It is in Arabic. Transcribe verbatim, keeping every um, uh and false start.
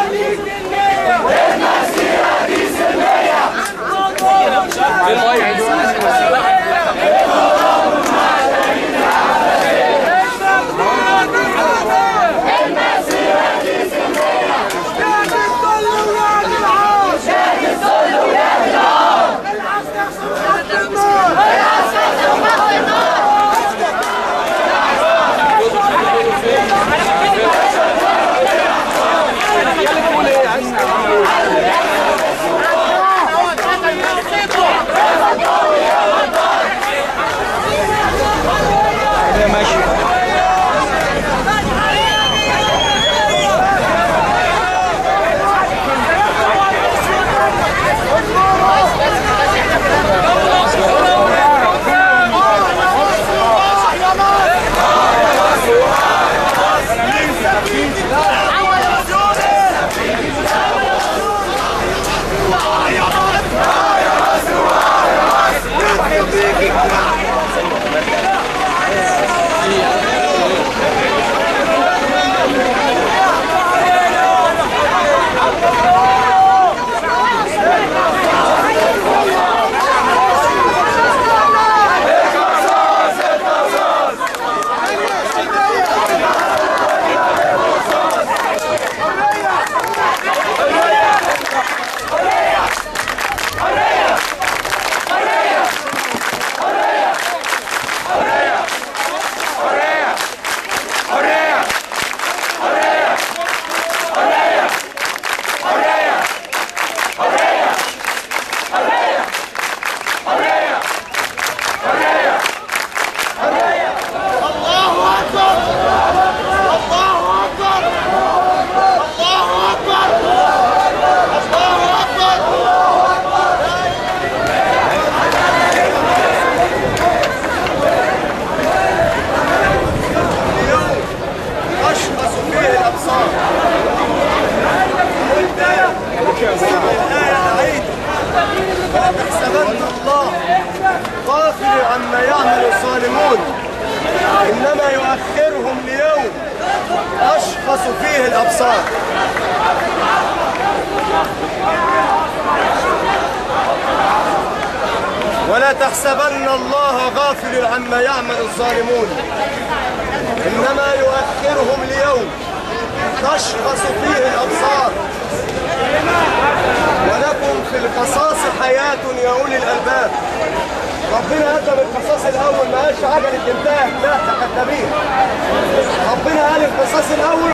عما يعمل الظالمون، إنما يؤخرهم ليوم تشخص فيه الأبصار. ولا تحسبن الله غافل عما يعمل الظالمون، إنما يؤخرهم ليوم تشخص فيه الأبصار. ولكم في القصاص حياة يا أولي الألباب. ربنا قدم القصاص الأول، ما قالش عجلة انتهت، لا ده كدابين. ربنا قال القصاص الأول